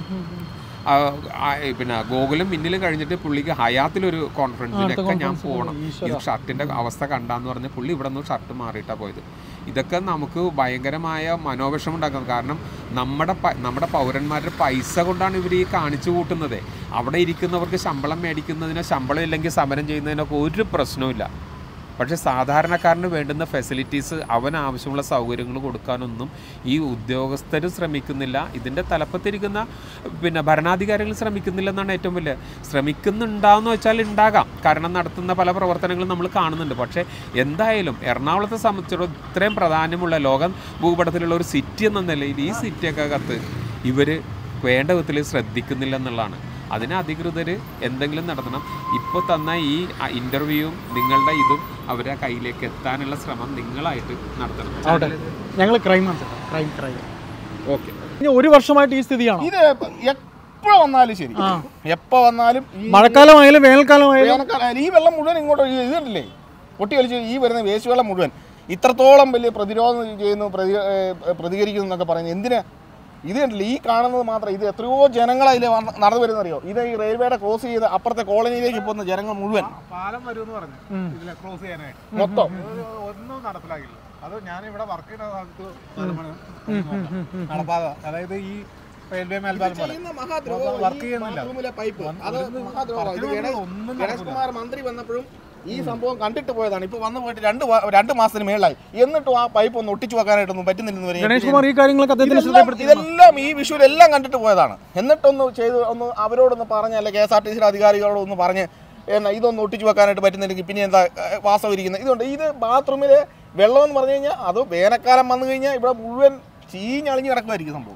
S2: പിന്നെ ഗോകുലം മിന്നിൽ കഴിഞ്ഞിട്ട് പുള്ളിക്ക് ഹയാത്തിലൊരു കോൺഫറൻസിലൊക്കെ ഞാൻ പോകണം, ഈ ഷർട്ടിൻ്റെ അവസ്ഥ കണ്ടാന്ന് പറഞ്ഞ് പുള്ളി ഇവിടെ നിന്ന് ഷർട്ട് മാറിയിട്ടാണ് പോയത്. ഇതൊക്കെ നമുക്ക് ഭയങ്കരമായ മനോവിഷമം ഉണ്ടാക്കുന്നത്. കാരണം നമ്മുടെ നമ്മുടെ പൗരന്മാരുടെ പൈസ കൊണ്ടാണ് ഇവർ ഈ കാണിച്ചു കൂട്ടുന്നത്. അവിടെ ഇരിക്കുന്നവർക്ക് ശമ്പളം മേടിക്കുന്നതിനോ ശമ്പളം ഇല്ലെങ്കിൽ സമരം ചെയ്യുന്നതിനൊക്കെ ഒരു പ്രശ്നവുമില്ല. പക്ഷേ സാധാരണക്കാരന് വേണ്ടുന്ന ഫെസിലിറ്റീസ് അവന് ആവശ്യമുള്ള സൗകര്യങ്ങൾ കൊടുക്കാനൊന്നും ഈ ഉദ്യോഗസ്ഥർ ശ്രമിക്കുന്നില്ല. ഇതിൻ്റെ തലപ്പത്തിരിക്കുന്ന പിന്നെ ഭരണാധികാരികൾ ശ്രമിക്കുന്നില്ലെന്നാണ് ഏറ്റവും വലിയ. ശ്രമിക്കുന്നുണ്ടാവെന്ന് വെച്ചാൽ ഉണ്ടാകാം, കാരണം നടത്തുന്ന പല പ്രവർത്തനങ്ങളും നമ്മൾ കാണുന്നുണ്ട്. പക്ഷേ എന്തായാലും എറണാകുളത്തെ സംബന്ധിച്ചിടത്തോളം ഇത്രയും പ്രാധാന്യമുള്ള ലോകം ഭൂപടത്തിലുള്ള ഒരു സിറ്റി എന്ന നിലയിൽ ഈ സിറ്റിയൊക്കെ കത്ത് ഇവർ വേണ്ട വിധത്തിൽ ശ്രദ്ധിക്കുന്നില്ല എന്നുള്ളതാണ്. അതിന് അധികൃതർ എന്തെങ്കിലും നടത്തണം. ഇപ്പോൾ തന്ന ഈ ഇൻ്റർവ്യൂവും നിങ്ങളുടെ ഇതും അവരുടെ കയ്യിലേക്ക് എത്താനുള്ള ശ്രമം നിങ്ങളായിട്ട് നടത്തണം.
S3: ഞങ്ങൾ ക്രൈം ക്രൈം ക്രൈം ഓക്കെ. ഇനി ഒരു വർഷമായിട്ട് ഈ സ്ഥിതിയാണ്.
S5: ഇത് എപ്പോൾ വന്നാലും ശരി, എപ്പോൾ വന്നാലും
S3: മഴക്കാലമായാലും വേനൽക്കാലമായാലും
S5: വേനൽക്കാലം ഈ വെള്ളം മുഴുവൻ ഇങ്ങോട്ട് ഇതില്ലേ പൊട്ടി വലിച്ച് ഈ വരുന്ന വേസ്റ്റ് വെള്ളം മുഴുവൻ ഇത്രത്തോളം വലിയ പ്രതിരോധം ചെയ്യുന്നു, പ്രതി പ്രതികരിക്കുന്നു എന്നൊക്കെ പറയുന്നത് എന്തിനാ? ഇത് കണ്ടില്ല, ഈ കാണുന്നത് മാത്രം. ഇത് എത്രയോ ജനങ്ങൾ അതിൽ നടന്നു വരുന്നറിയോ? ഇത് ഈ റെയിൽവേയുടെ ക്രോസ് ചെയ്ത് അപ്പുറത്തെ കോളനിയിലേക്ക് പോകുന്ന ജനങ്ങൾ മുഴുവൻ
S6: പാലം വരുമെന്ന് പറഞ്ഞു ഇതിലെ ക്രോസ് ചെയ്യാനായിട്ട്
S5: മൊത്തം
S6: ഒന്നും നടപ്പിലാക്കില്ല. അത് ഞാൻ ഇവിടെ വർക്ക് ചെയ്യുന്ന കാലത്ത് നടപ്പാക, അതായത് ഈ റെയിൽവേ മേൽപ്പാലം പോലെ വർക്ക് ചെയ്യുന്നില്ല.
S5: പൈപ്പ് അത് ഗണേഷ് കുമാർ മന്ത്രി വന്നപ്പോഴും ഈ സംഭവം കണ്ടിട്ട് പോയതാണ്. ഇപ്പൊ വന്നു പോയിട്ട് രണ്ട് രണ്ട് മാസത്തിന് മേളായി, എന്നിട്ടും ആ പൈപ്പ് ഒന്ന് ഒട്ടിച്ചു വെക്കാനായിട്ടൊന്നും പറ്റുന്നില്ലെന്ന്
S3: ഗണേഷ് കുമാർ ഈ കാര്യങ്ങളൊക്കെ
S5: ഇതെല്ലാം ഈ വിഷുവിലെല്ലാം കണ്ടിട്ട് പോയതാണ്. എന്നിട്ടൊന്ന് ചെയ്ത് ഒന്ന് അവരോടൊന്ന് പറഞ്ഞ്, അല്ലെ കെ എസ് ആർ ടി സിയുടെ അധികാരികളോടൊന്ന് പറഞ്ഞ് എന്നാ ഇതൊന്ന് ഒട്ടിച്ചു വെക്കാനായിട്ട് പറ്റുന്നില്ലെങ്കിൽ പിന്നെ എന്താ വാസം ഇരിക്കുന്നത്? ഇതുകൊണ്ട് ഇത് ബാത്റൂമിൽ വെള്ളം എന്ന് പറഞ്ഞു കഴിഞ്ഞാൽ അത് വേനൽക്കാലം വന്നു കഴിഞ്ഞാൽ ഇവിടെ മുഴുവൻ ചീഞ്ഞളിഞ്ഞ് കിടക്കുമായിരിക്കും സംഭവം.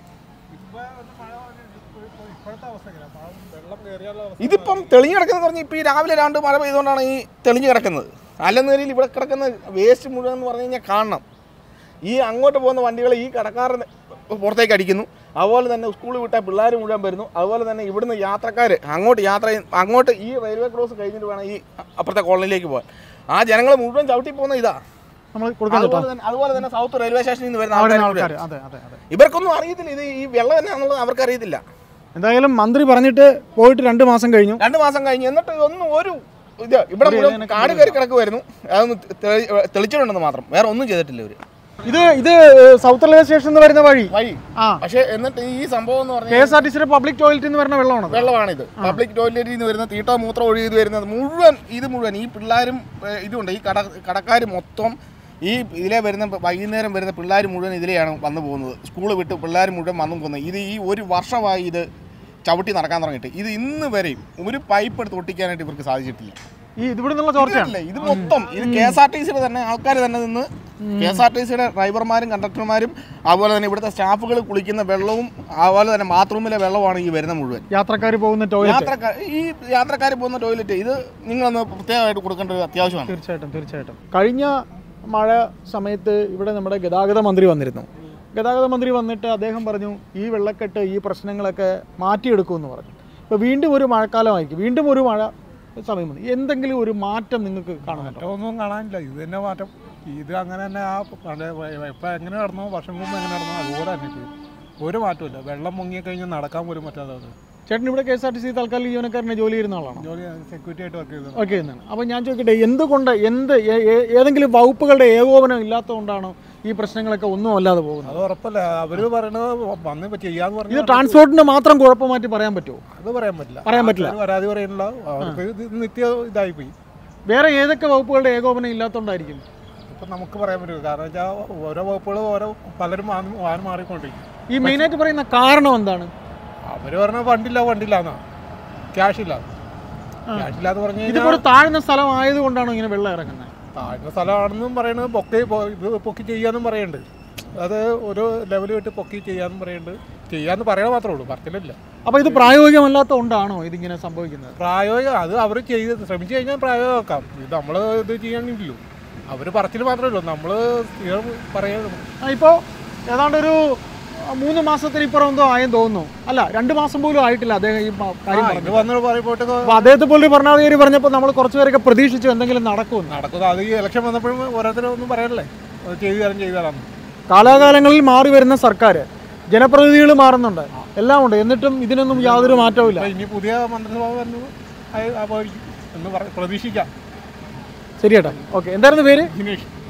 S5: ഇതിപ്പം തെളിഞ്ഞു കിടക്കുന്നത് പറഞ്ഞാൽ ഇപ്പം ഈ രാവിലെ രണ്ട് മഴ പെയ്തുകൊണ്ടാണ് ഈ തെളിഞ്ഞു കിടക്കുന്നത്. അല്ലെന്ന നിലയിൽ ഇവിടെ കിടക്കുന്ന വേസ്റ്റ് മുഴുവൻ എന്ന് പറഞ്ഞു കഴിഞ്ഞാൽ കാണണം. ഈ അങ്ങോട്ട് പോകുന്ന വണ്ടികൾ ഈ കടക്കാരൻ പുറത്തേക്ക് അടിക്കുന്നു, അതുപോലെ തന്നെ സ്കൂളിൽ വിട്ടാൽ പിള്ളേർ മുഴുവൻ വരുന്നു, അതുപോലെ തന്നെ ഇവിടുന്ന് യാത്രക്കാർ അങ്ങോട്ട് യാത്ര അങ്ങോട്ട് ഈ റെയിൽവേ ക്രോസ് കഴിഞ്ഞിട്ട് വേണം ഈ അപ്പുറത്തെ കോളനിയിലേക്ക് പോകാൻ. ആ ജനങ്ങൾ മുഴുവൻ ചവിട്ടി പോകുന്ന ഇതാ. അതുപോലെ തന്നെ സൗത്ത് റെയിൽവേ സ്റ്റേഷനിൽ നിന്ന് വരുന്ന ആൾക്കാർ ഇവർക്കൊന്നും അറിയത്തില്ല, ഇത് ഈ വെള്ളം എന്നാന്നുള്ളത് അവർക്ക് അറിയത്തില്ല.
S3: എന്തായാലും മന്ത്രി പറഞ്ഞിട്ട് പോയിട്ട് രണ്ട് മാസം കഴിഞ്ഞു
S5: രണ്ട് മാസം കഴിഞ്ഞു എന്നിട്ട് ഒന്നും ഒരു ഇത് ഇവിടെ കാട് കയറി കിടക്കുമായിരുന്നു. അതൊന്ന് തെളിച്ചിട്ടുണ്ടെന്ന് മാത്രം, വേറെ ഒന്നും ചെയ്തിട്ടില്ല ഇവര്.
S3: ഇത് ഇത് സൗത്ത് റെയിൽവേ സ്റ്റേഷൻ വരുന്ന വഴി
S5: വഴി
S3: ആ
S5: പക്ഷേ എന്നിട്ട് ഈ സംഭവം എന്ന്
S3: കെ എസ് ആർ ടി സിയുടെ പബ്ലിക് ടോയ്ലറ്റിൽ നിന്ന് വരുന്ന വെള്ളമാണ്
S5: വെള്ളമാണിത്. പബ്ലിക് ടോയ്ലറ്റിൽ നിന്ന് വരുന്ന തീട്ടോ മൂത്രം ഒഴുകി വരുന്നത് മുഴുവൻ ഇത് മുഴുവൻ ഈ പിള്ളേരും ഇതുണ്ട് ഈ കട കടക്കാർ മൊത്തം ഈ ഇതിലെ വരുന്ന വൈകുന്നേരം വരുന്ന പിള്ളേർ മുഴുവൻ ഇതിലെയാണ് വന്നു പോകുന്നത്. സ്കൂൾ വിട്ട് പിള്ളേർ മുഴുവൻ വന്നു പോകുന്നത്. ഇത് ഈ ഒരു വർഷമായി ഇത് ചവിട്ടി നടക്കാൻ തുടങ്ങിയിട്ട് ഇത് ഇന്ന് വരെയും ഒരു പൈപ്പ് എടുത്ത് ഒട്ടിക്കാനായിട്ട് ഇവർക്ക് സാധിച്ചിട്ടില്ല.
S3: ഈ ഇവിടെ നിന്നുള്ള ചോർച്ചയല്ല
S5: ഇത് മൊത്തം ഇത് കെ എസ് ആർ ടി സിയുടെ തന്നെ ആൾക്കാർ തന്നെ നിന്ന് കെ എസ് ആർ ടി സിയുടെ ഡ്രൈവർമാരും കണ്ടക്ടർമാരും അതുപോലെ തന്നെ ഇവിടുത്തെ സ്റ്റാഫുകൾ കുളിക്കുന്ന വെള്ളവും അതുപോലെ തന്നെ ബാത്റൂമിലെ വെള്ളമാണ് ഈ വരുന്ന മുഴുവൻ.
S3: യാത്രക്കാർ പോകുന്ന ടോയ്ലറ്റ്
S5: യാത്രക്കാർ ഈ യാത്രക്കാർ പോകുന്ന ടോയ്ലറ്റ് ഇത് നിങ്ങളൊന്ന് പ്രത്യേകമായിട്ട് കൊടുക്കേണ്ട ഒരു അത്യാവശ്യമാണ്.
S3: തീർച്ചയായിട്ടും തീർച്ചയായിട്ടും കഴിഞ്ഞ മഴ സമയത്ത് ഇവിടെ നമ്മുടെ ഗതാഗത മന്ത്രി വന്നിരുന്നു. ഗതാഗത മന്ത്രി വന്നിട്ട് അദ്ദേഹം പറഞ്ഞു ഈ വെള്ളക്കെട്ട് ഈ പ്രശ്നങ്ങളൊക്കെ മാറ്റിയെടുക്കുമെന്ന് പറഞ്ഞു. ഇപ്പോൾ വീണ്ടും ഒരു മഴക്കാലമായിരിക്കും, വീണ്ടും ഒരു മഴ സമയം വന്നു. എന്തെങ്കിലും ഒരു മാറ്റം നിങ്ങൾക്ക് കാണുന്നുണ്ടോ?
S6: ഒന്നും കാണാനില്ല. ഇത് തന്നെ മാറ്റം. ഇത് അങ്ങനെ തന്നെ ആ ഇപ്പം എങ്ങനെ നടന്നോ വർഷം മുമ്പ് എങ്ങനെ നടന്നോ അതുപോലെ തന്നെ ഒരു മാറ്റമില്ല. വെള്ളം മുങ്ങിക്കഴിഞ്ഞാൽ നടക്കാൻ പോലും പറ്റാതെ.
S3: ചേട്ടൻ ഇവിടെ K S R T C താൽക്കാലിക ജീവനക്കാരനെ ജോലി ചെയ്യുന്ന ആളാണ്,
S6: ജോലി സെക്യൂരിറ്റി ആയിട്ട് വർക്ക് ചെയ്തത്
S3: വർക്ക് ചെയ്യുന്നതാണ്. അപ്പോൾ ഞാൻ ചോദിക്കട്ടെ, എന്തുകൊണ്ട് എന്ത് ഏതെങ്കിലും വകുപ്പുകളുടെ ഏകോപനം ഇല്ലാത്തതുകൊണ്ടാണോ ഈ പ്രശ്നങ്ങളൊക്കെ ഒന്നും അല്ലാതെ പോകുന്നത്?
S6: അത് ഉറപ്പല്ല. അവർ പറയണത് വന്ന് ചെയ്യാന്ന് പറഞ്ഞു.
S3: ഇത് ട്രാൻസ്പോർട്ടിന് മാത്രം കുഴപ്പം മാറ്റി പറയാൻ പറ്റുമോ?
S6: അത് പറയാൻ പറ്റില്ല.
S3: പറയാൻ പറ്റില്ല.
S6: പരാതി പറയണില്ല. അവർക്ക് ഇത് നിത്യ ഇതായിപ്പോയി.
S3: വേറെ ഏതൊക്കെ വകുപ്പുകളുടെ ഏകോപനം ഇല്ലാത്തതുകൊണ്ടായിരിക്കും?
S6: ഇപ്പം നമുക്ക് പറയാൻ പറ്റുമോ? കാരണം വെച്ചാൽ ഓരോ വകുപ്പുകൾ ഓരോ പലരും വാഹനം മാറിക്കൊണ്ടിരിക്കും.
S3: ഈ മെയിനായിട്ട് പറയുന്ന കാരണം എന്താണ്?
S6: അവർ പറഞ്ഞ വണ്ടില്ല വണ്ടില്ല എന്നാ ക്യാഷ് ഇല്ല ക്യാഷ് ഇല്ലാന്ന് പറഞ്ഞു കഴിഞ്ഞാൽ
S3: ഇതിപ്പോൾ താഴ്ന്ന സ്ഥലം ആയതുകൊണ്ടാണോ ഇങ്ങനെ വെള്ളം ഇറങ്ങുന്നത്?
S6: താഴ്ന്ന സ്ഥലമാണെന്നും പറയുന്നത് പൊക്കി ഇത് പൊക്കി ചെയ്യാന്നും പറയുന്നുണ്ട്. അത് ഒരു ലെവൽ വിട്ട് പൊക്കി ചെയ്യാന്നും പറയുന്നുണ്ട്. ചെയ്യാന്ന് പറയാൻ മാത്രമേ ഉള്ളൂ, പറച്ചിലില്ല.
S3: അപ്പോൾ ഇത് പ്രായോഗികമല്ലാത്തതുകൊണ്ടാണോ ഇതിങ്ങനെ സംഭവിക്കുന്നത്?
S6: പ്രായോഗികം അത് അവർ ചെയ്ത് ശ്രമിച്ചു കഴിഞ്ഞാൽ പ്രായോഗികമാക്കാം. ഇത് നമ്മൾ ഇത് ചെയ്യാനില്ലല്ലോ. അവർ പറച്ചിൽ മാത്രമേ ഉള്ളൂ, നമ്മൾ പറയുള്ളൂ.
S3: ഇപ്പോൾ ഏതാണ്ടൊരു മൂന്ന് മാസത്തിന് ഇപ്പുറം എന്തോ ആയെന്ന് തോന്നുന്നു. അല്ല, രണ്ട് മാസം പോലും ആയിട്ടില്ല അദ്ദേഹം ഈ കാര്യം
S6: വന്ന് പറയുമ്പോട്ട്.
S3: അപ്പോൾ അദ്ദേഹത്തെ പോലും ഭരണാധികാരി പറഞ്ഞപ്പോൾ നമ്മൾ കുറച്ച് പേരൊക്കെ പ്രതീക്ഷിച്ചു എന്തെങ്കിലും നടക്കുമെന്ന്.
S6: നടക്കുന്നത് അത് ഈ ഇലക്ഷൻ വന്നപ്പോഴും ഓരോരുത്തരും ഒന്നും പറയണല്ലേ, അത് ചെയ്തു തരാൻ ചെയ്തു തരാം.
S3: കാലാകാലങ്ങളിൽ മാറി വരുന്ന സർക്കാർ, ജനപ്രതിനിധികൾ മാറുന്നുണ്ട്, എല്ലാം ഉണ്ട്, എന്നിട്ടും ഇതിനൊന്നും യാതൊരു മാറ്റവും ഇല്ല.
S6: ഇനി പുതിയ മന്ത്രിസഭ വന്നു എന്ന് പ്രതീക്ഷിക്കാം.
S3: ശരി ചേട്ടാ, ഓക്കെ. എന്തായിരുന്നു പേര്?
S6: ജിനേഷ്.